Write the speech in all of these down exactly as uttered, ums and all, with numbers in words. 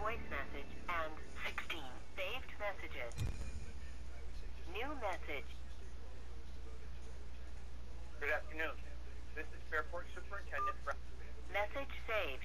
voice message and sixteen saved messages. New message. Good afternoon. This is Fairport Superintendent. Message saved.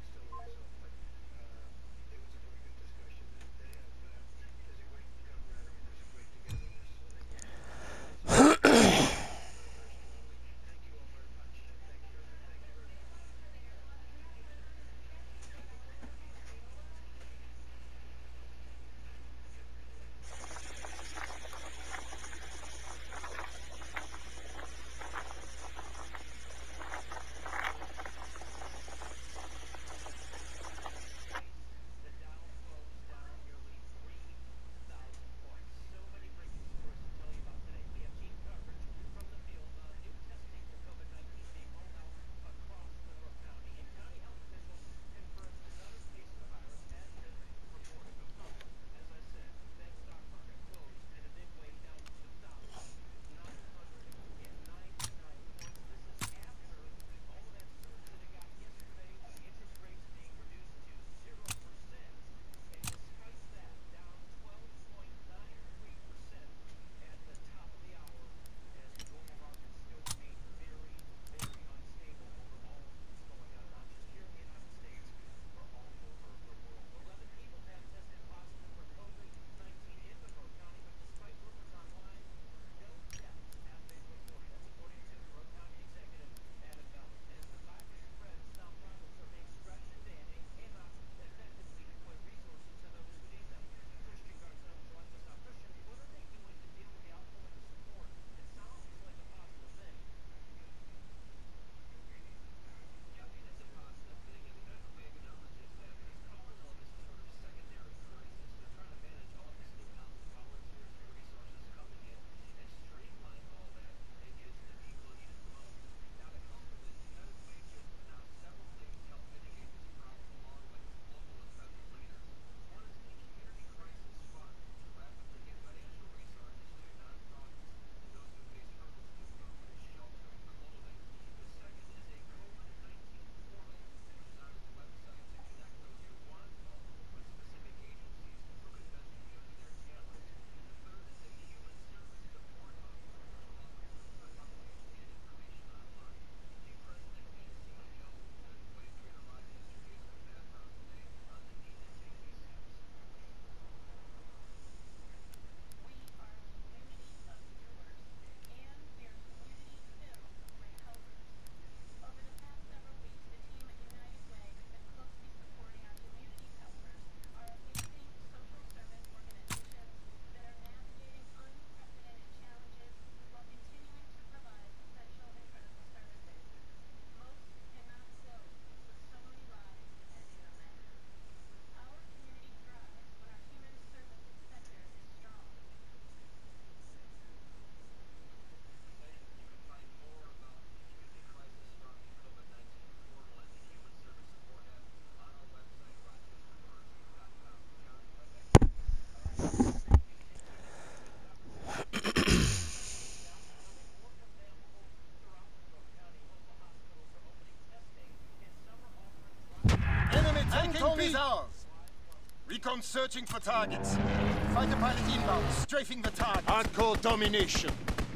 Is ours. Recon searching for targets. Fighter pilot inbound, strafing the target. Hardcore domination.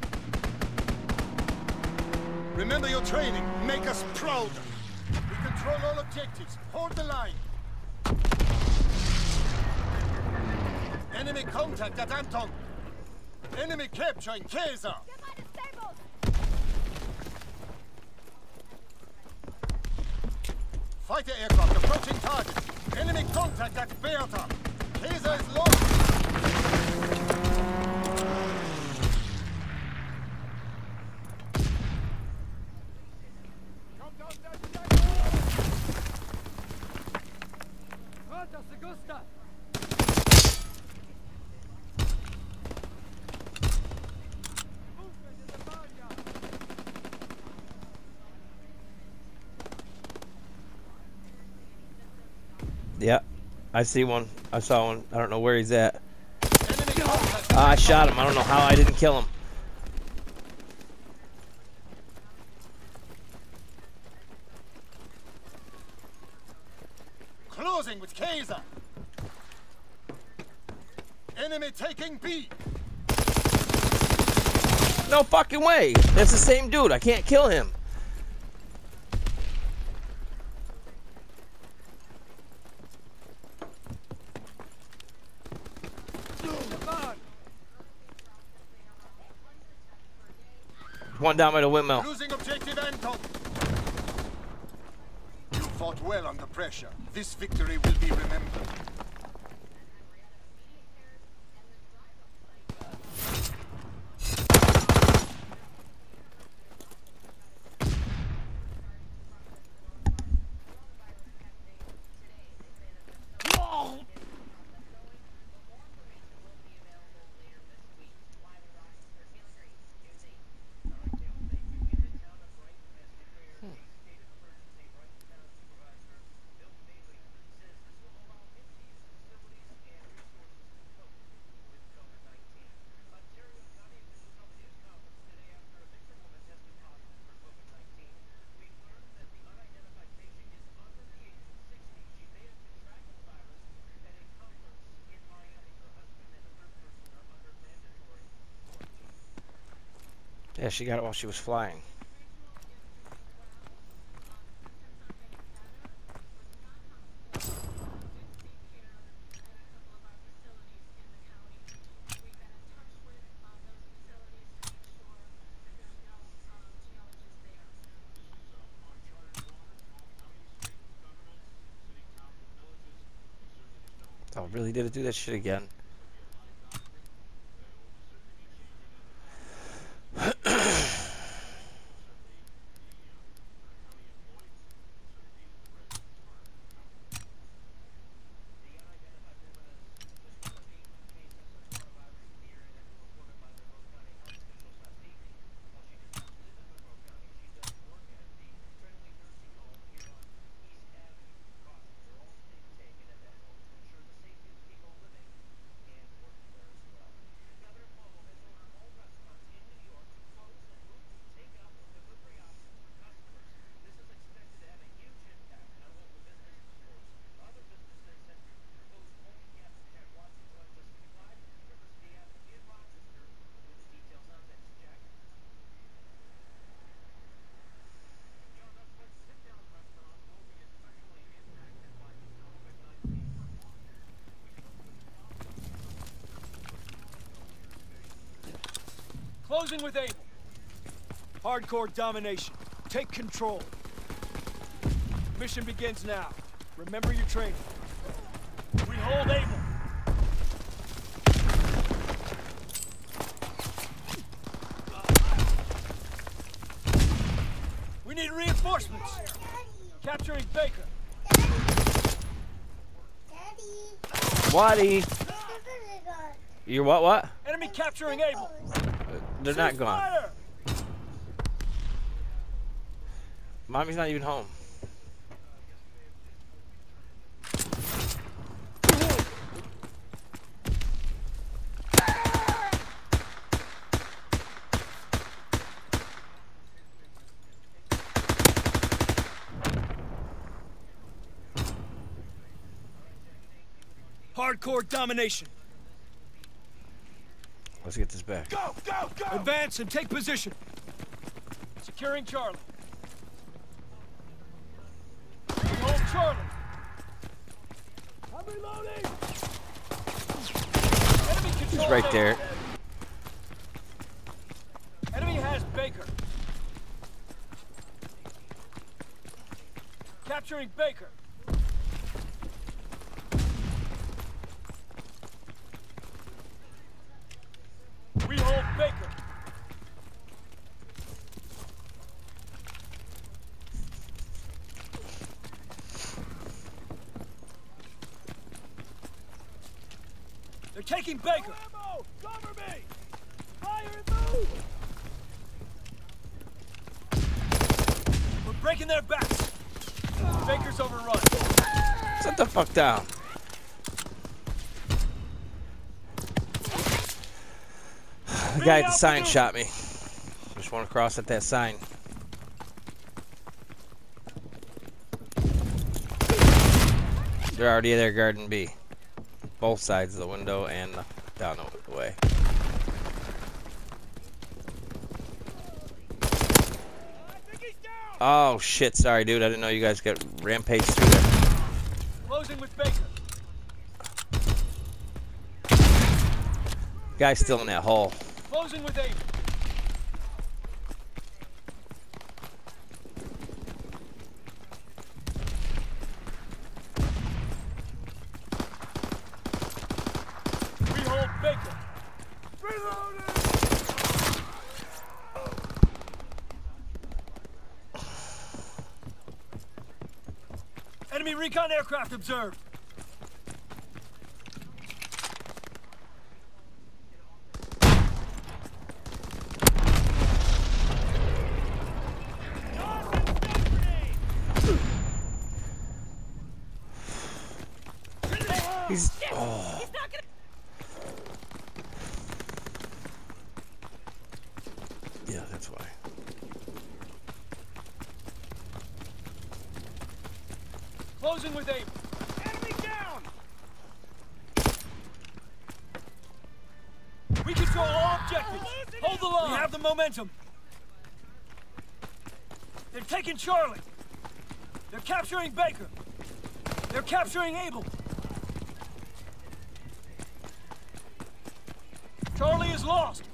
Remember your training. Make us proud. We control all objectives. Hold the line. Enemy contact at Anton. Enemy capturing Kaiser. Fighter aircraft approaching target. Enemy contact at Bertha. Kaiser is lost. Come down, down, down. Rata Segusta. Movement in the barnyard. Yeah, I see one. I saw one. I don't know where he's at. Uh, I shot him. I don't know how I didn't kill him. Closing with Kaiser. Enemy taking B. No fucking way. That's the same dude. I can't kill him. One down by the windmill. Losing objective Anton. You fought well under pressure. This victory will be remembered. Yeah, she got it while she was flying. Oh, really did it do that shit again? Closing with Able. Hardcore domination. Take control. Mission begins now. Remember your training. We hold Able. We need reinforcements. Capturing Baker. Waddy. You're what, what? Enemy capturing Able. They're not Cease gone. fire! Mommy's not even home. Hardcore domination. Let's get this back. Go, go, go! Advance and take position. Securing Charlie. We hold Charlie. I'm reloading. Enemy He's control right there. Enemy has Baker. Capturing Baker. We hold Baker. They're taking Baker. No ammo! Cover me! Fire and move! We're breaking their backs. Baker's overrun. Sit the fuck down. The guy at the sign shot me. Just want to cross at that sign. They're already there guarding B. Both sides of the window and the down the way. Oh shit! Sorry, dude. I didn't know you guys got rampaged through there. Closing with Baker. Guy's still in that hole. Closing with Able. We hold Baker. Reloading! Enemy recon aircraft observed. He's. Oh. Yeah, that's why. Closing with Able. Enemy down! We control all objectives. Hold the line. We have the momentum. They've taken Charlie. They're capturing Baker. They're capturing Able. Charlie is lost.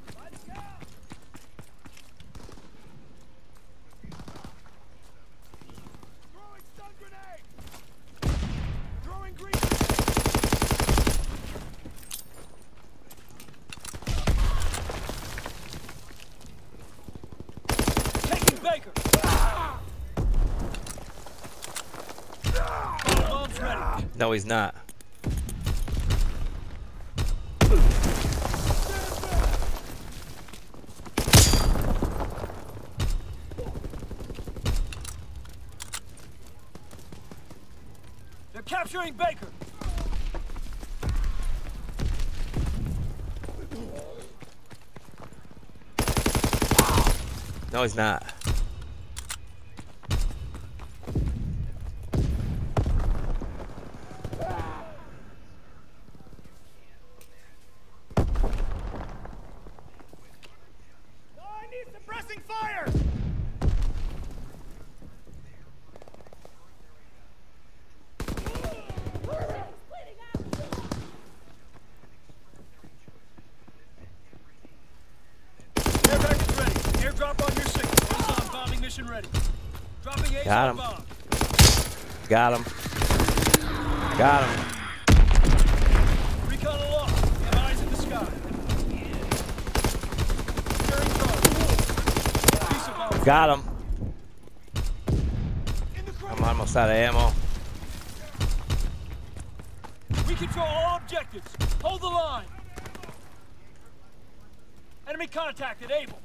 Throwing stun grenade. Throwing green. Taking Baker. Ah! Bombs ready. No, he's not. They're capturing Baker. No, he's not. I need suppressing fire. Drop on your signal. Amazon bombing mission ready. Dropping A Got him. bomb. Got him. Got him. Recon aloft. We have eyes in the sky. Securing charge. Piece of bomb. Got him. In the I'm almost out of ammo. We control all objectives. Hold the line. Enemy contacted. Able.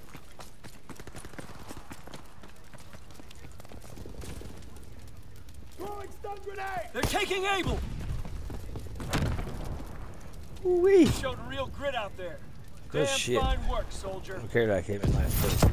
Throwing stun grenade! They're taking Able! Wee. Showed real grit out there. Good Damn shit. fine work, soldier. I don't care that I came in last place.